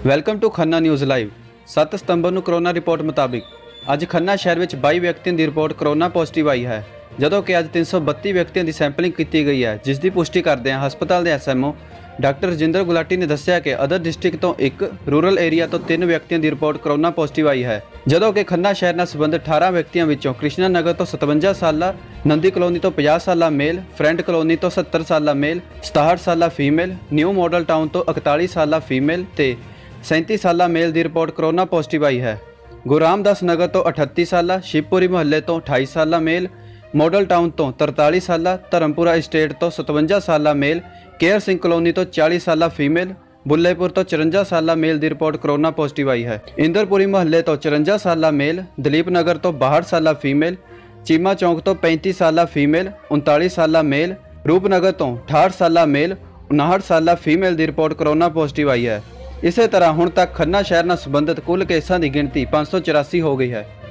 Welcome to Khanna news live. 7 ਸਤੰਬਰ ਨੂੰ corona report ਮੁਤਾबिक ਅੱਜ ਖੰਨਾ ਸ਼ਹਿਰ ਵਿੱਚ 22 ਵਿਅਕਤੀਆਂ ਦੀ ਰਿਪੋਰਟ ਕਰੋਨਾ ਪੋਜ਼ਿਟਿਵ ਆਈ ਹੈ, ਜਦੋਂ ਕਿ ਅੱਜ 332 ਵਿਅਕਤੀਆਂ ਦੀ ਸੈਂਪਲਿੰਗ ਕੀਤੀ ਗਈ ਹੈ, ਜਿਸ ਦੀ ਪੁਸ਼ਟੀ ਕਰਦਿਆਂ ਹਸਪਤਾਲ ਦੇ ਐਸਐਮਓ ਡਾਕਟਰ ਰਜਿੰਦਰ ਗੁਲਾਟੀ ਨੇ ਦੱਸਿਆ ਕਿ ਅਦਰ ਡਿਸਟ੍ਰਿਕਟ ਤੋਂ ਇੱਕ ਰੂਰਲ ਏਰੀਆ ਤੋਂ 3 ਵਿਅਕਤੀਆਂ ਦੀ ਰਿਪੋਰਟ ਕਰੋਨਾ ਪੋਜ਼ਿਟਿਵ ਆਈ ਹੈ, ਜਦੋਂ ਕਿ ਖੰਨਾ ਸ਼ਹਿਰ ਨਾਲ ਸੰਬੰਧਿਤ 18 ਵਿਅਕਤੀਆਂ ਵਿੱਚੋਂ ਕ੍ਰਿਸ਼ਨਾ ਨਗਰ ਤੋਂ 57 ਸਾਲਾ, ਨੰਦੀ ਕਲੋਨੀ ਤੋਂ 50 ਸਾਲਾ ਮੇਲ, ਫਰੈਂਡ ਕਲੋਨੀ ਤੋਂ 70 ਸਾਲਾ ਮੇਲ, 67 ਸਾਲਾ ਫੀਮੇਲ, ਨਿਊ ਮਾਡਲ ਟਾਊਨ ਤੋਂ 41 ਸਾਲਾ ਫੀਮੇਲ ਤੇ 37 ਸਾਲਾ ਮੇਲ ਦੀ ਰਿਪੋਰਟ ਕਰੋਨਾ ਪੋਜ਼ਿਟਿਵ ਆਈ ਹੈ। ਗੁਰੂ ਰਾਮਦਾਸ ਨਗਰ ਤੋਂ 38 ਸਾਲਾ, ਸ਼ਿਵਪੁਰੀ ਮੁਹੱਲੇ ਤੋਂ 28 ਸਾਲਾ ਮੇਲ, ਮਾਡਲ ਟਾਊਨ ਤੋਂ 43 ਸਾਲਾ, ਧਰਮਪੁਰਾ estate ਤੋਂ 57 ਸਾਲਾ ਮੇਲ, ਕੇਅਰ ਸਿੰਘ ਕਲੋਨੀ ਤੋਂ 40 ਸਾਲਾ ਫੀਮੇਲ, ਬੁੱਲੇਪੁਰ ਤੋਂ 54 ਸਾਲਾ ਮੇਲ ਦੀ ਰਿਪੋਰਟ ਕਰੋਨਾ ਪੋਜ਼ਿਟਿਵ ਆਈ ਹੈ। ਇੰਦਰਪੁਰੀ ਮੁਹੱਲੇ ਤੋਂ 54 ਸਾਲਾ ਮੇਲ, ਦਲੀਪ ਨਗਰ ਤੋਂ 62 ਸਾਲਾ ਫੀਮੇਲ, ਚੀਮਾ ਚੌਂਕ ਤੋਂ 35 ਸਾਲਾ ਫੀਮੇਲ, 39 ਸਾਲਾ ਮੇਲ, ਰੂਪਨਗਰ ਤੋਂ 68 ਸਾਲਾ ਮੇਲ, 59 ਸਾਲਾ ਫੀਮੇਲ ਦੀ ਰਿਪੋਰਟ ਕਰੋਨਾ ਪੋਜ਼ਿਟਿਵ ਆਈ ਹੈ। ਇਸੇ ਤਰ੍ਹਾਂ ਹੁਣ ਤੱਕ ਖੰਨਾ ਸ਼ਹਿਰ ਨਾਲ ਸੰਬੰਧਿਤ ਕੁੱਲ ਕੇਸਾਂ ਦੀ ਗਿਣਤੀ 584 ਹੋ ਗਈ ਹੈ।